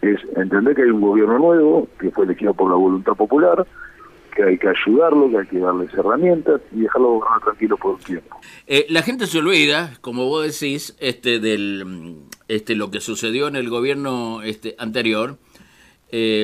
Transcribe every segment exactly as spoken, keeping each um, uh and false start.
es entender que hay un gobierno nuevo, que fue elegido por la voluntad popular, que hay que ayudarlo, que hay que darles herramientas y dejarlo gobernar tranquilo por un tiempo. Eh, la gente se olvida, como vos decís, este del este lo que sucedió en el gobierno este anterior, eh,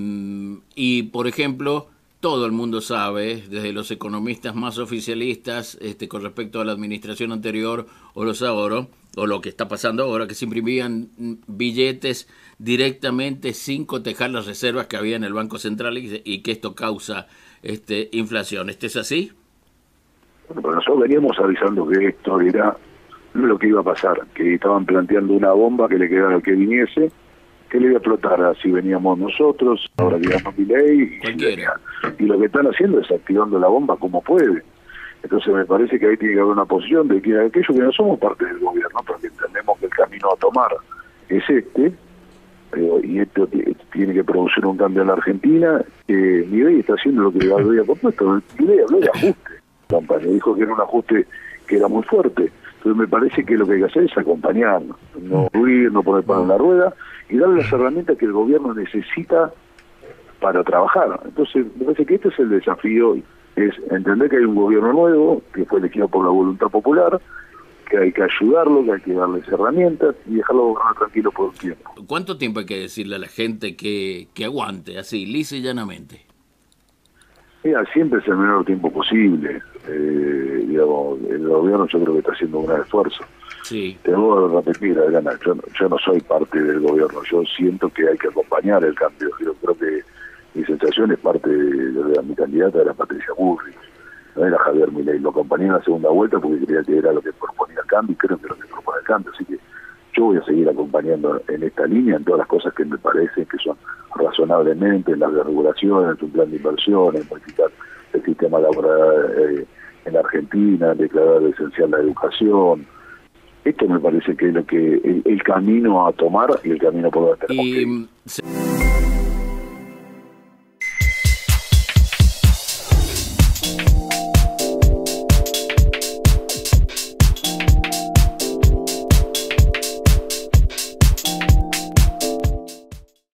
y por ejemplo, todo el mundo sabe, desde los economistas más oficialistas, este con respecto a la administración anterior o los ahora, o lo que está pasando ahora, que se imprimían billetes directamente sin cotejar las reservas que había en el Banco Central y, y que esto causa este inflación. ¿Este es así? Bueno, pero nosotros veníamos avisando que esto era lo que iba a pasar, que estaban planteando una bomba que le quedara al que viniese, que le iba a explotar así veníamos nosotros, ahora digamos Milei, y, y lo que están haciendo es activando la bomba como puede. Entonces me parece que ahí tiene que haber una posición de que aquellos que no somos parte del gobierno, porque entendemos que el camino a tomar es este, eh, y esto tiene que producir un cambio en la Argentina, eh, Milei está haciendo lo que le había propuesto. Milei habló de ajuste, campaña, dijo que era un ajuste que era muy fuerte. Entonces me parece que lo que hay que hacer es acompañar, no huir, no poner palo en la rueda, y darle las herramientas que el gobierno necesita para trabajar. Entonces me parece que este es el desafío hoy, es entender que hay un gobierno nuevo, que fue elegido por la voluntad popular, que hay que ayudarlo, que hay que darles herramientas y dejarlo gobernar tranquilo por un tiempo. ¿Cuánto tiempo hay que decirle a la gente que, que aguante, así, lisa y llanamente? Mira, siempre es el menor tiempo posible. Eh, digamos, el gobierno yo creo que está haciendo un gran esfuerzo. Sí. Te voy a repetir, Adriana, yo, yo no soy parte del gobierno, yo siento que hay que acompañar el cambio. Yo creo que mi sensación es parte de, de, de mi candidata era Patricia Bullrich, no era Javier Milei. Lo acompañé en la segunda vuelta porque creía que era lo que proponía el cambio y creo que es lo que propone el cambio. Así que yo voy a seguir acompañando en esta línea, en todas las cosas que me parecen que son razonablemente, en las desregulaciones, en un plan de inversiones, modificar el sistema laboral eh, en Argentina, declarar esencial la educación. Esto me parece que es lo que el, el camino a tomar y el camino por donde tenemos que ir.